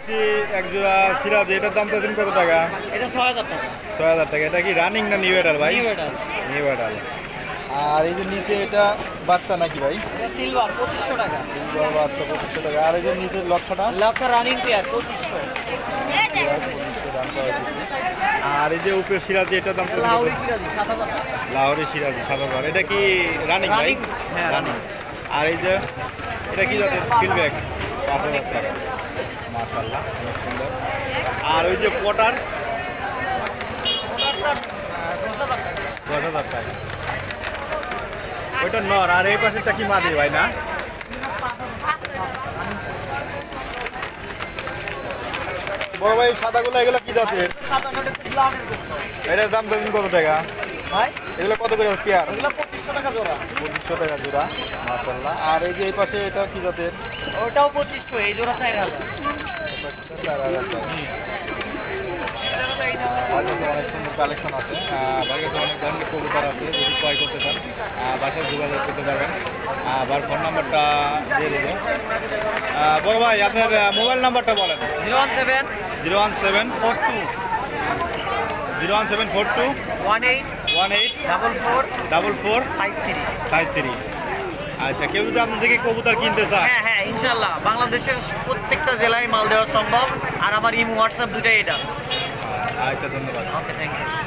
নিচে এক জোড়া সিরাজ, এটার দাম তো কত টাকা? এটা 6000 টাকা। 6000 টাকা। এটা কি রানিং না নিউ এডাল ভাই? নিউ এডাল। আর এই যে নিচে এটা বাচ্চা নাকি ভাই? এটা সিলভার 2500 টাকা। সিলভার বাচ্চা 2500 টাকা। আর এই যে নিচের লক্ষটা? লক্ষা রানিং পেয়ার 2500। আর এই যে উপরে সিরাজ, এটার দাম তো লাহোরি সিরাজি 7000 টাকা। লাহোরি সিরাজ 7000। এটা কি রানিং ভাই? হ্যাঁ রানিং। আর এই যে এটা কি জাতের? ফিলব্যাক 5000 টাকা। মাশাআল্লাহ অনেক সুন্দর। আর ওই যে পটার 10,000 টাকা। ওইটা নর। আর এই পাশেরটা কি মাদি ভাই না? বড় ভাই সাদাগুলো এগুলো কি জাতের? এটার দাম কত টাকা ভাই? এগুলো কত করে পেয়ার? এগুলো 2500 টাকা জোড়া। 2500 টাকা জোড়া। মাশাআল্লাহ। আর এই যে এই পাশে এটা কি জাতের? ওটাও 2500, এই জোড়া 4000। 4000 টাকা। বাড়িতে অনেক সুন্দর কালেকশন আছে। বাড়িতে অনেক ধরনের কবুতর আছে, যদি ক্রয় করতে চান বাসায় যোগাযোগ করতে পারবেন। আবার ফোন নাম্বারটা দিয়ে দেবো। বড় ভাই আপনার মোবাইল নাম্বারটা বলেন। 01742 01742 18 44 53। আচ্ছা, কেউ যদি আপনার থেকে কবুতর কিনতে চায়? হ্যাঁ ইনশাল্লাহ বাংলাদেশের প্রত্যেকটা জেলায় মাল দেওয়া সম্ভব। আর আমার ইমো হোয়াটসঅ্যাপ দুটাই এটা। আচ্ছা, ধন্যবাদ। Okay, thank you.